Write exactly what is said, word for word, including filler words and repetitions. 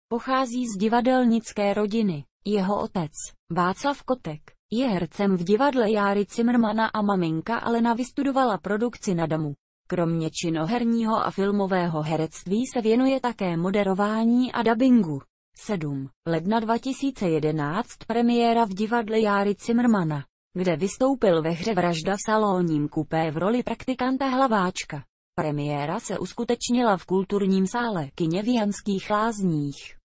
Pochází z divadelnické rodiny. Jeho otec, Václav Kotek, je hercem v divadle Járy Cimrmana a maminka Alena vystudovala produkci na damu. Kromě činoherního a filmového herectví se věnuje také moderování a dabingu. sedm. ledna dva tisíce jedenáct premiéra v divadle Járy Cimrmana, kde vystoupil ve hře Vražda v salonním kupé v roli praktikanta Hlaváčka. Premiéra se uskutečnila v kulturním sále kině v Janských Lázních.